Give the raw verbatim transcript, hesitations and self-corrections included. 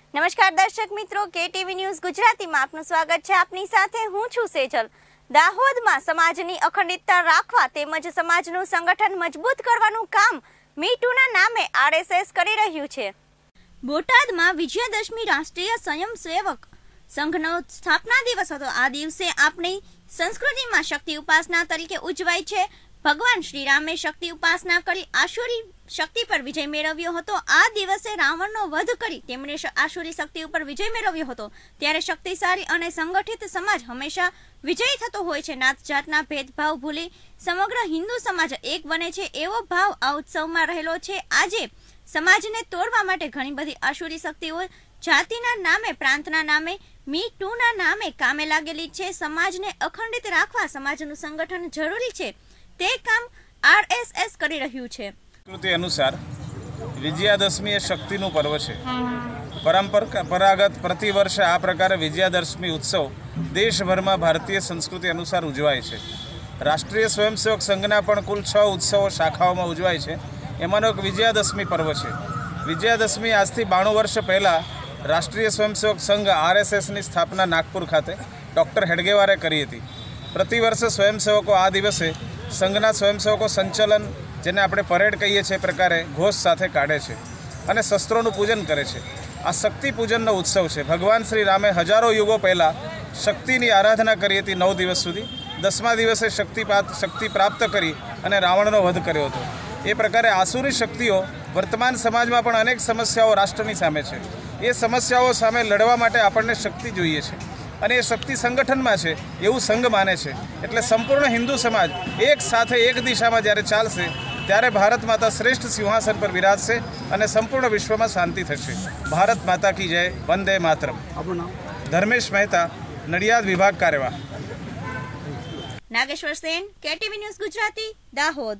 નમસ્કાર દર્શક મિત્રો, કેટીવી ન્યૂઝ ગુજરાતીમાં આપનું સ્વાગત છે। આપની સાથે હું છું સેજલ। દાહોદમાં સમાજની અખંડિતતા રાખવા તેમજ સમાજનું સંગઠન મજબૂત કરવાનું કામ મીટુના નામે આરએસએસ કરી રહ્યું છે। બોટાદમાં વિજયાદશમી રાષ્ટ્રીય સ્વયંસેવક સંઘનો સ્થાપના દિવસ હતો। આ દિવસે આપણી સંસ્કૃતિમાં શક્તિ ઉપાસના તરીકે ઉજવાય છે। ભગવાન શ્રી રામે શક્તિ ઉપાસના કરી આસુરી શક્તિ પર વિજય મેળવ્યો હતો। આ દિવસે રાવણનો વધ કરી તેમણે આસુરી શક્તિ ઉપર વિજય મેળવ્યો હતો। ત્યારે શક્તિશાળી અને સંગઠિત સમાજ હંમેશા વિજયી થતો હોય છે। નાત જાતના ભેદભાવ ભૂલી સમગ્ર હિન્દુ સમાજ એક બને છે, એવો ભાવ આ ઉત્સવમાં રહેલો છે। આજે સમાજને તોડવા માટે ઘણી બધી આસુરી શક્તિઓ જાતિના નામે, પ્રાંતના નામે, મી ટુના નામે કામે લાગેલી છે। સમાજને અખંડિત રાખવા સમાજનું સંગઠન જરૂરી છે, તે કામ આરએસએસ કરી રહ્યું છે। સંસ્કૃતિ અનુસાર વિજયાદશમી એ શક્તિનું પર્વ છે। પરંપરાગત પ્રતિવર્ષે આ પ્રકારે વિજયાદશમી ઉત્સવ દેશભરમાં ભારતીય સંસ્કૃતિ અનુસાર ઉજવાય છે। રાષ્ટ્રીય સ્વયંસેવક સંઘના પણ કુલ છ ઉત્સવો શાખાઓમાં ઉજવાય છે। એમાંનો એક વિજયાદશમી પર્વ છે। વિજયાદશમી આજથી બાણું વર્ષ પહેલાં રાષ્ટ્રીય સ્વયંસેવક સંઘ આરએસએસની સ્થાપના નાગપુર ખાતે ડૉક્ટર હેડગેવારે કરી હતી। પ્રતિવર્ષે સ્વયંસેવકો આ દિવસે સંઘના સ્વયંસેવકો સંચલન, જેને આપણે પરેડ કહીએ છીએ, પ્રકારે ઘોષ સાથે કાઢે છે અને શસ્ત્રોનું પૂજન કરે છે। આ શક્તિ પૂજનનો ઉત્સવ છે। ભગવાન શ્રી રામે હજારો યુગો પહેલાં શક્તિની આરાધના કરી હતી નવ દિવસ સુધી। દસમા દિવસે શક્તિપાત શક્તિ પ્રાપ્ત કરી અને રાવણનો વધ કર્યો હતો। એ પ્રકારે આસુરી શક્તિઓ વર્તમાન સમાજમાં પણ અનેક સમસ્યાઓ રાષ્ટ્રની સામે છે। એ સમસ્યાઓ સામે લડવા માટે આપણને શક્તિ જોઈએ છે અને એ શક્તિ સંગઠનમાં છે એવું સંઘ માને છે। એટલે સંપૂર્ણ હિન્દુ સમાજ એક સાથે એક દિશામાં જ્યારે ચાલશે ત્યારે ભારત માતા શ્રેષ્ઠ સિંહાસન પર બિરાજશે અને સંપૂર્ણ વિશ્વમાં શાંતિ થશે। ભારત માતા કી જય, વંદે માતરમ। આપણું નામ? ધર્મેશ મહેતા, નડિયાદ વિભાગ કાર્યવાહ। Nageshwar Sen, KTV news Gujarati, Dahod.